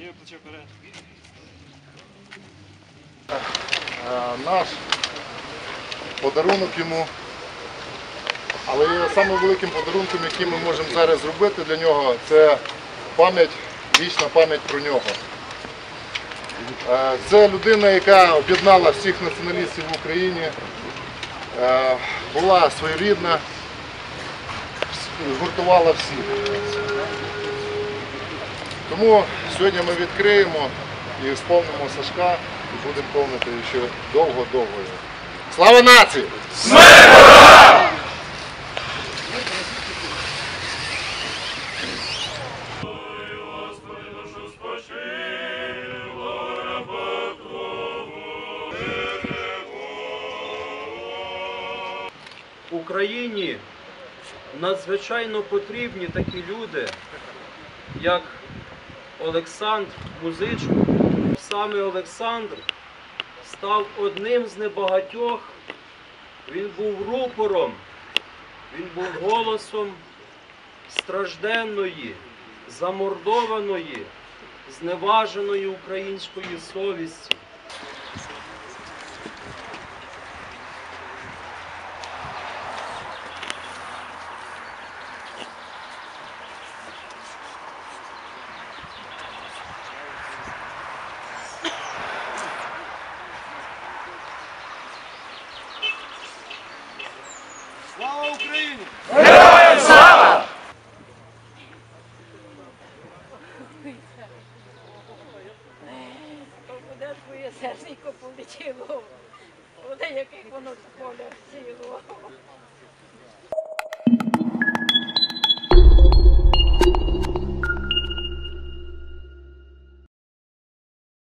Ліве плече вперед. Наш подарунок йому, але самим великим подарунком, який ми можемо зараз зробити для нього, це пам'ять, вічна пам'ять про нього. Це людина, яка об'єднала всіх націоналістів в Україні, була своєрідна, згуртувала всіх. Тому сьогодні ми відкриємо і сповнимо Сашка, і будемо повнити ще довго-довго. Слава нації! Смерть ворогам! Україні надзвичайно потрібні такі люди, як Олександр Музичко. Саме Олександр став одним з небагатьох, він був рупором, він був голосом стражденної, замордованої, зневаженої української совісті. Слава Україні! Героям слава! Куди твоє серденько полетіло? Куди яких воно з поля сіло?